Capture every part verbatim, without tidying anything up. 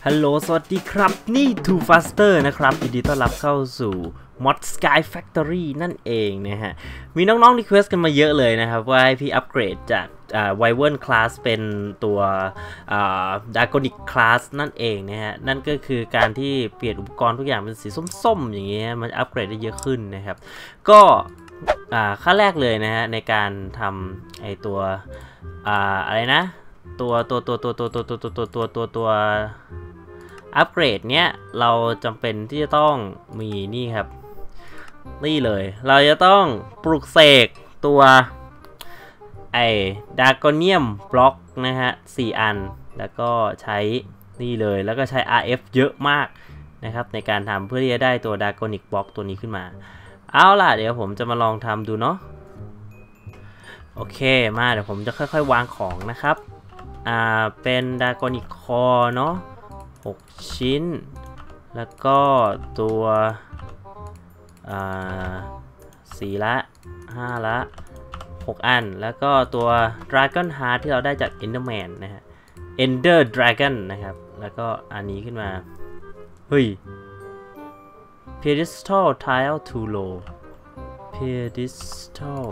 ฮัลโหลสวัสดีครับนี่ Too Faster นะครับยินดีต้อนรับเข้าสู่ Mod Sky Factory นั่นเองนะฮะมีน้องๆรีเควสต์กันมาเยอะเลยนะครับว่าให้พี่อัปเกรดจากอ่า Wyvern Class เป็นตัวอ่า Draconic Class นั่นเองนะฮะนั่นก็คือการที่เปลี่ยนอุปกรณ์ทุกอย่างเป็นสีส้มๆอย่างเงี้ยมันอัปเกรดได้เยอะขึ้นนะครับก็อ่าขั้นแรกเลยนะฮะในการทำไอตัวอ่าอะไรนะตัวตัวตัวตัวตัวตัวตัวตัวตัวตัวตัวอัปเกรดเนี้ยเราจำเป็นที่จะต้องมีนี่ครับนี่เลยเราจะต้องปลุกเสกตัวไอ้ดากอเนียมบล็อกนะฮะสี่อันแล้วก็ใช้นี่เลยแล้วก็ใช้ อาร์ เอฟ เยอะมากนะครับในการทำเพื่อที่จะได้ตัวดากอนิกบล็อกตัวนี้ขึ้นมาเอาล่ะเดี๋ยวผมจะมาลองทำดูเนาะโอเคมาเดี๋ยวผมจะค่อยๆวางของนะครับอ่าเป็นดากอนิกคอเนาะหกชิ้นแล้วก็ตัวอ่าสี่ละห้าละหกอันแล้วก็ตัว Dragon Heart ที่เราได้จาก Enderman นะฮะ Ender Dragon นะครับแล้วก็อันนี้ขึ้นมาเฮ้ย Pedestal Tile Too Low Pedestal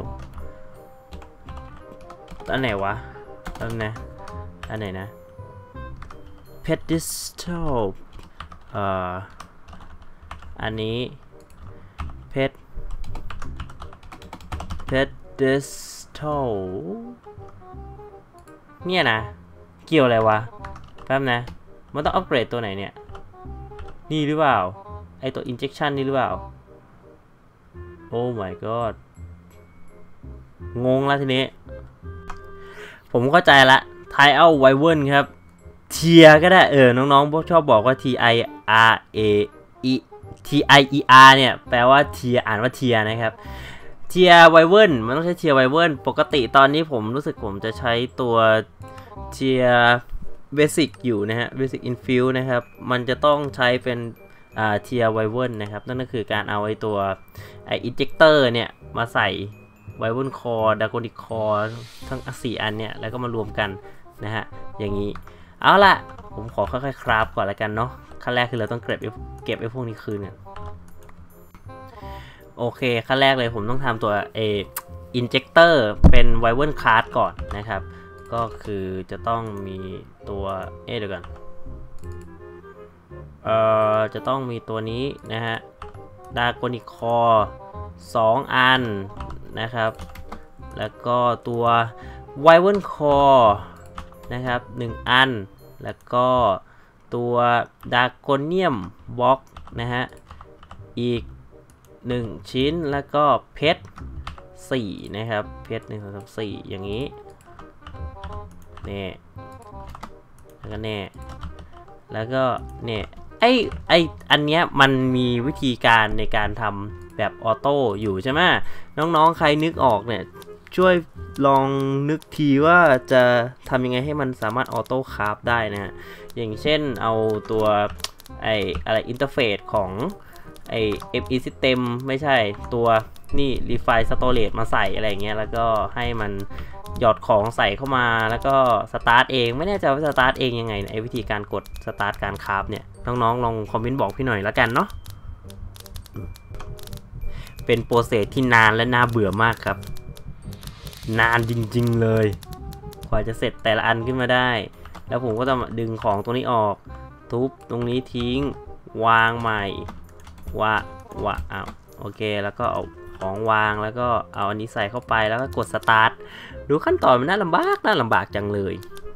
อันไหนวะอันไหนอันไหนนะ Pedestal เอ่ออันนี้ Ped Pedestal เนี่ยนะเกี่ยวอะไรวะแป๊บนะมันต้องอัปเกรดตัวไหนเนี่ยนี่หรือเปล่าไอตัว injection นี่หรือเปล่าโอ้ my god งงแล้วทีนี้ผมเข้าใจละ Tile Wyvern ครับเทียก็ได้เออน้องๆชอบบอกว่า T I R A E T I E R เนี่ยแปลว่าเทียอ่านว่าเทียนะครับเทียไวเวิร์นมันต้องใช้เทียไวเวิร์นปกติตอนนี้ผมรู้สึกผมจะใช้ตัวเทียเบสิกอยู่นะฮะเบสิกอินฟิวนะครับมันจะต้องใช้เป็นอ่าเทียไวเวิร์นนะครับนั่นก็คือการเอาไอ้ตัวไออินเจคเตอร์เนี่ยมาใส่ไวเวิร์นคอร์ดากอนิกคอร์ทั้งสี่อันเนี่ยแล้วก็มารวมกันนะฮะอย่างนี้เอาล่ะผมขอค่อยๆคราฟก่อนละกันเนาะขั้นแรกคือเราต้องเก็บเก็บไอ้พวกนี้คืนกันโอเคขั้นแรกเลยผมต้องทำตัวเออินเจคเตอร์เป็นไวเวิร์นคลาสก่อนนะครับก็คือจะต้องมีตัวเอ๊ะเดี๋ยวกันเอ่อจะต้องมีตัวนี้นะฮะดากอนิกคอร์สองอันนะครับแล้วก็ตัวไวเวิร์นคอร์นะครับหนึ่งอันแล้วก็ตัวดากอเนียมบล็อกนะฮะอีกหนึ่งชิ้นแล้วก็เพชรสี่นะครับเพชรหนึ่งสองสามสี่อย่างนี้นี่แล้วก็เนี่ยแล้วก็เนี่ยไอไออันเนี้ยมันมีวิธีการในการทำแบบออโต้อยู่ใช่ไหมน้องๆใครนึกออกเนี่ยช่วยลองนึกทีว่าจะทำยังไงให้มันสามารถออโต้คราฟได้นะฮะอย่างเช่นเอาตัวไออะไรอินเทอร์เฟซของไอ เอฟ อี System ไม่ใช่ตัวนี่ Refine Storage มาใส่อะไรเงี้ยแล้วก็ให้มันหยอดของใส่เข้ามาแล้วก็สตาร์ทเองไม่แน่ใจว่าสตาร์ทเองยังไงไอวิธีการกดสตาร์ทการคราฟเนี่ยน้องๆลองคอมเมนต์บอกพี่หน่อยแล้วกันเนาะเป็นโปรเซสที่นานและน่าเบื่อมากครับนานจริงๆเลยกว่าจะเสร็จแต่ละอันขึ้นมาได้แล้วผมก็ต้องดึงของตรงนี้ออกทุบตรงนี้ทิ้งวางใหม่ว่าว่าอ้าวโอเคแล้วก็เอาของวางแล้วก็เอาอันนี้ใส่เข้าไปแล้วก็กดสตาร์ทดูขั้นตอนมันน่าลำบากน่าลำบากจังเลย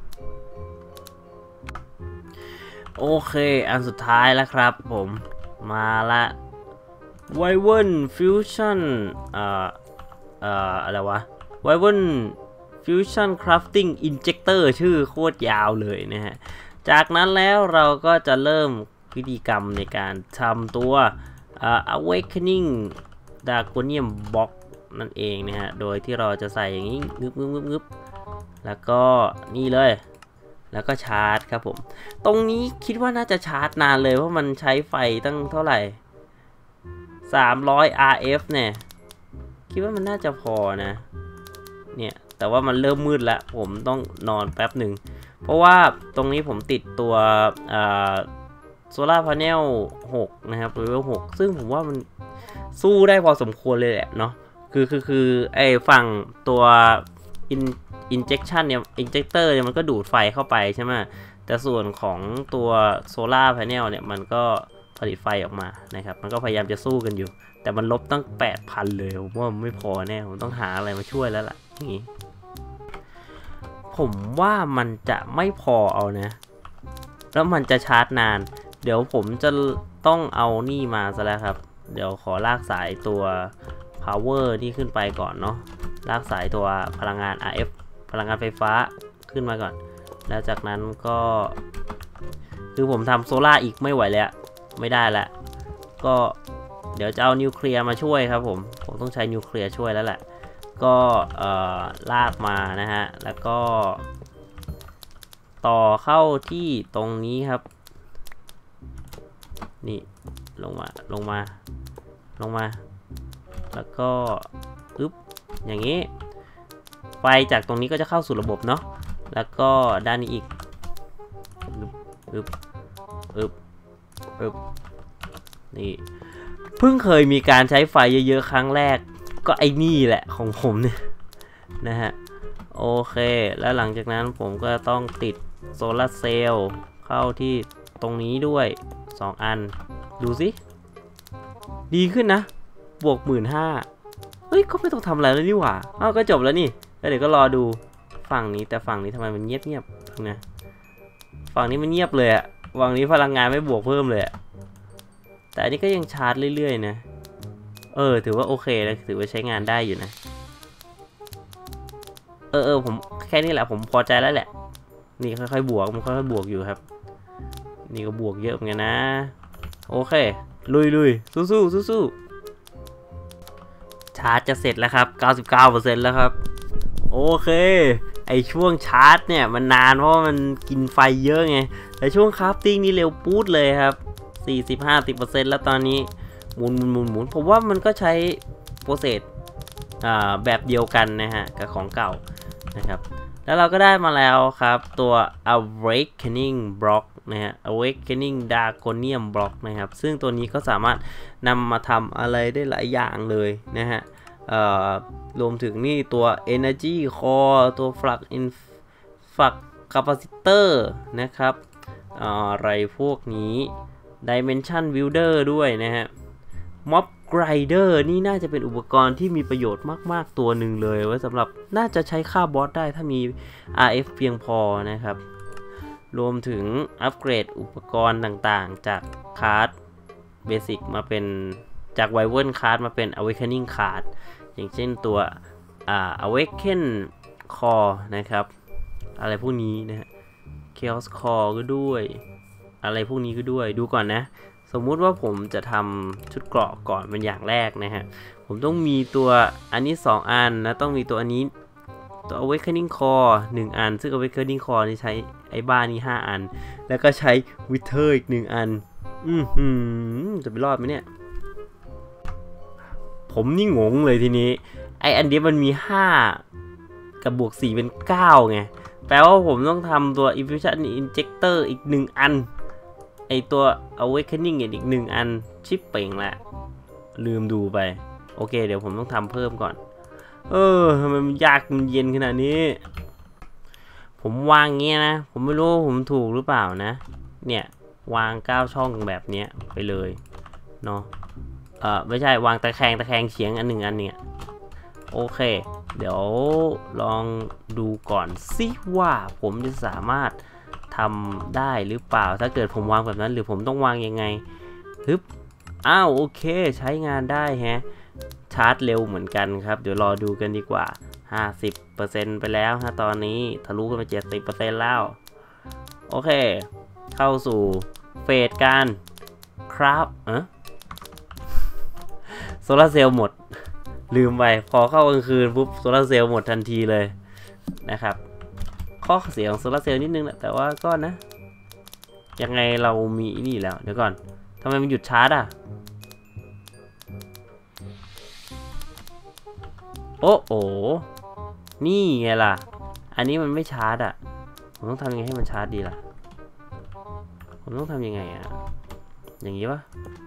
โอเคอันสุดท้ายแล้วครับผมมาละไวเวิร์นฟิวชั่นเอ่อเอ่ออะไรวะไวเวิร์นฟิวชั่นคราฟติ้งอินเจคเตอร์ชื่อโคตรยาวเลยนะฮะจากนั้นแล้วเราก็จะเริ่มพิธีกรรมในการทำตัว uh, awakening draconium box นั่นเองนะฮะโดยที่เราจะใส่อย่างนี้งึบงึบงึบงึบแล้วก็นี่เลยแล้วก็ชาร์จครับผมตรงนี้คิดว่าน่าจะชาร์จนานเลยเพราะมันใช้ไฟตั้งเท่าไหร่สามร้อย อาร์ เอฟ เนี่ยคิดว่ามันน่าจะพอนะเนี่ยแต่ว่ามันเริ่มมืดแล้วผมต้องนอนแป๊บหนึ่งเพราะว่าตรงนี้ผมติดตัวโซล่าพาเนลหกนะครับเลเวลหกซึ่งผมว่ามันสู้ได้พอสมควรเลยแหละเนาะคือคือคือไอ้ฝั่งตัว injection เนี่ย injector เนี่ยมันก็ดูดไฟเข้าไปใช่ไหมแต่ส่วนของตัวโซล่าพาเนลเนี่ยมันก็ผลิตไฟออกมานะครับมันก็พยายามจะสู้กันอยู่แต่มันลบตั้ง แปดพัน เลยผมว่ามันไม่พอแน่ผมต้องหาอะไรมาช่วยแล้วล่ะอย่างนี้ผมว่ามันจะไม่พอเอานะแล้วมันจะชาร์จนานเดี๋ยวผมจะต้องเอานี่มาซะแล้วครับเดี๋ยวขอลากสายตัว power นี่ขึ้นไปก่อนเนาะลากสายตัวพลังงาน อาร์ เอฟ พลังงานไฟฟ้าขึ้นมาก่อนแล้วจากนั้นก็คือผมทำโซล่าอีกไม่ไหวแล้วไม่ได้แล้วก็เดี๋ยวจะเอานิวเคลียร์มาช่วยครับผมผมต้องใช้นิวเคลียร์ช่วยแล้วแหละก็เอ่อลากมานะฮะแล้วก็ต่อเข้าที่ตรงนี้ครับนี่ลงมาลงมาลงมาแล้วก็อึ๊บอย่างนี้ไฟจากตรงนี้ก็จะเข้าสู่ระบบเนาะแล้วก็ด้านนี้อีกอึ๊บอึ๊บอึ๊บอึ๊บนี่เพิ่งเคยมีการใช้ไฟเยอะๆครั้งแรกก็ไอ้นี่แหละของผมเนี่ยนะฮะโอเคแล้วหลังจากนั้นผมก็ต้องติดโซลาร์เซลล์เข้าที่ตรงนี้ด้วยสองอันดูสิดีขึ้นนะบวก หนึ่งหมื่นห้าพัน เฮ้ยก็ไม่ต้องทำอะไรแล้วนี่หว่าอ้าวก็จบแล้วนี่แล้วเดี๋ยวก็รอดูฝั่งนี้แต่ฝั่งนี้ทำไมมันเงียบเงียบนะฝั่งนี้มันเงียบเลยอะฝั่งนี้พลังงานไม่บวกเพิ่มเลยอะแต่อันนี้ก็ยังชาร์จเรื่อยๆนะเออถือว่าโอเคนะถือว่าใช้งานได้อยู่นะเออเออผมแค่นี้แหละผมพอใจแล้วแหละนี่ค่อยๆบวกมันค่อยๆบวกอยู่ครับนี่ก็บวกเยอะเหมือนกันนะโอเคลุยลุยสู้ๆสู้ๆชาร์จจะเสร็จแล้วครับ เก้าสิบเก้าเปอร์เซ็นต์ แล้วครับโอเคไอช่วงชาร์จเนี่ยมันนานเพราะมันกินไฟเยอะไงแต่ช่วงคราฟติ้งนี่เร็วปู๊ดเลยครับ สี่สิบ ห้าสิบเปอร์เซ็นต์ แล้วตอนนี้หมุนหมุนหมุนหมุนผมว่ามันก็ใช้โปรเซสแบบเดียวกันนะฮะกับของเก่านะครับแล้วเราก็ได้มาแล้วครับตัว awakening block นะฮะ awakening draconium block นะครับซึ่งตัวนี้ก็สามารถนำมาทำอะไรได้หลายอย่างเลยนะฮะรวมถึงนี่ตัว energy core ตัว flux in flux capacitor นะครับอะไรพวกนี้ dimension builder ด้วยนะฮะ mob grinder นี่น่าจะเป็นอุปกรณ์ที่มีประโยชน์มากๆตัวหนึ่งเลยไว้สำหรับน่าจะใช้ฆ่าบอสได้ถ้ามี อาร์ เอฟ เพียงพอนะครับรวมถึงอัปเกรดอุปกรณ์ต่างๆจากคาร์ดเบสิกมาเป็นจาก Wyvern card มาเป็น awakening card อย่างเช่นตัวอ่า awaken core นะครับอะไรพวกนี้นะฮะ chaos core ก็ด้วยอะไรพวกนี้ก็ด้วยดูก่อนนะสมมุติว่าผมจะทำชุดเกราะก่อนเป็นอย่างแรกนะฮะผมต้องมีตัวอันนี้สองอันนะต้องมีตัวอันนี้ตัว awakening core หนึ่งอันซึ่ง awakening core นี่ใช้ไอ้บ้านี้ห้าอันแล้วก็ใช้ wither อีกหนึ่งอันอือหือจะไปรอดไหมเนี่ยผมนี่งงเลยทีนี้ไออันนี้มันมีห้ากับบวกสี่เป็นเก้าไงแปลว่าผมต้องทำตัว infusion injector อีกหนึ่งอันไอตัว awakening อีกหนึ่งอันชิปเป่งแหละลืมดูไปโอเคเดี๋ยวผมต้องทำเพิ่มก่อนเออทำไมมันยากมันเย็นขนาดนี้ผมวางเงี้ยนะผมไม่รู้ผมถูกหรือเปล่านะเนี่ยวางเก้าช่องแบบเนี้ยไปเลยเนาะเออไม่ใช่วางตะแคงตะแคงเฉียงอันหนึ่งอันเนี่ยโอเคเดี๋ยวลองดูก่อนสิว่าผมจะสามารถทำได้หรือเปล่าถ้าเกิดผมวางแบบนั้นหรือผมต้องวางยังไงฮึบอ้าวโอเคใช้งานได้แฮะชาร์จเร็วเหมือนกันครับเดี๋ยวรอดูกันดีกว่า ห้าสิบเปอร์เซ็นต์ ไปแล้วฮะตอนนี้ทะลุกันไป เจ็ดสิบเปอร์เซ็นต์ แล้วโอเคเข้าสู่เฟสการครับเออโซลาร์เซลล์หมดลืมไปพอเข้ากลางคืนปุ๊บโซลาร์เซลล์หมดทันทีเลยนะครับข้อเสียของโซลาร์เซลล์นิดนึงแหละแต่ว่าก็นะยังไงเรามีนี่แล้วเดี๋ยวก่อนทำไมมันหยุดชาร์จอ่ะโอ้โหนี่ไงล่ะอันนี้มันไม่ชาร์จอ่ะผมต้องทำยังไงให้มันชาร์จดีล่ะผมต้องทำยังไงอะอย่างนี้ปะ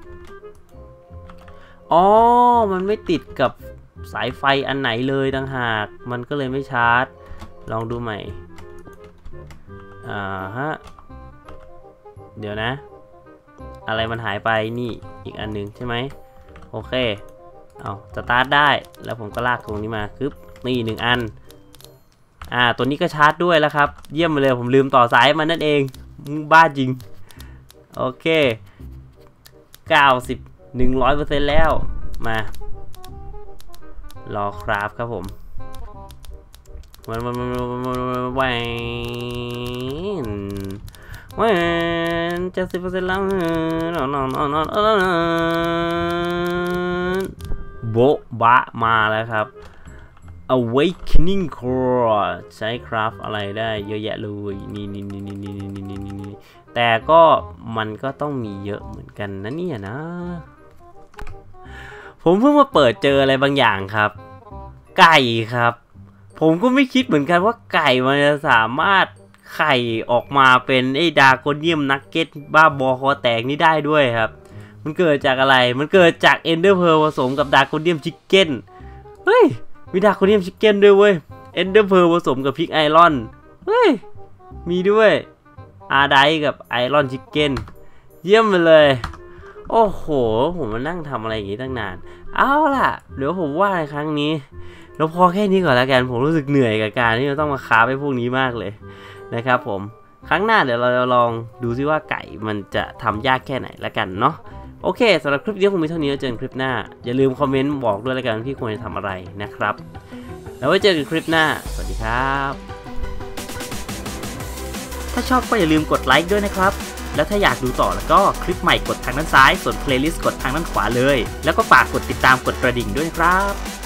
อ๋อมันไม่ติดกับสายไฟอันไหนเลยต่างหากมันก็เลยไม่ชาร์จลองดูใหม่อ่าฮะเดี๋ยวนะอะไรมันหายไปนี่อีกอันนึงใช่ไหมโอเคเอาสตาร์ทได้แล้วผมก็ลากตรงนี้มาคึบนี่หนึ่งอันอ่าตัวนี้ก็ชาร์จด้วยแล้วครับเยี่ยมเลยผมลืมต่อสายมันนั่นเองบ้าจริงโอเคเก้าสิบ หนึ่งร้อยเปอร์เซ็นต์ แล้วมารอคราฟครับผมวันวันวันวันวันวันเจ็ดสิบเปอร์เซ็นต์แล้วนอนนอนนอนนอนโบะบะมาแล้วครับ awakening core ใช้คราฟอะไรได้เยอะแยะเลยนี่นี่นี่นี่นี่นี่นี่นี่แต่ก็มันก็ต้องมีเยอะเหมือนกันนะเนี่ยนะผมเพิ่งมาเปิดเจออะไรบางอย่างครับไก่ครับผมก็ไม่คิดเหมือนกันว่าไก่มันจะสามารถไข่ออกมาเป็นไอ้ดาโกเนียมนักเก็ตบ้าบอคอแตกนี่ได้ด้วยครับมันเกิดจากอะไรมันเกิดจากเอนเดอร์เพลผสมกับดาโกเนียมชิคเก้นเฮ้ยมีดาโกเนียมชิคเก้นด้วยเว้ยเอนเดอร์เพลผสมกับพิกไอรอนเฮ้ยมีด้วยอาร์ไดกับไอรอนชิคเก้นเยี่ยมไปเลยโอ้โหผมมานั่งทำอะไรอย่างนี้ตั้งนานเอาล่ะเดี๋ยวผมว่าในครั้งนี้เราพอแค่นี้ก่อนแล้วกันผมรู้สึกเหนื่อยกับการที่เราต้องมาค้าไปพวกนี้มากเลยนะครับผมครั้งหน้าเดี๋ยวเราจะลองดูซิว่าไก่มันจะทำยากแค่ไหนแล้วกันเนาะโอเคสำหรับคลิปนี้คงมีเท่านี้แล้วเจอกันคลิปหน้าอย่าลืมคอมเมนต์บอกด้วยแล้วกันที่ควรจะทำอะไรนะครับแล้วไว้เจอกันคลิปหน้าสวัสดีครับถ้าชอบก็อย่าลืมกดไลค์ด้วยนะครับแล้วถ้าอยากดูต่อแล้วก็คลิปใหม่กดทางด้านซ้ายส่วนเพลย์ลิสต์กดทางด้านขวาเลยแล้วก็ฝากกดติดตามกดกระดิ่งด้วยครับ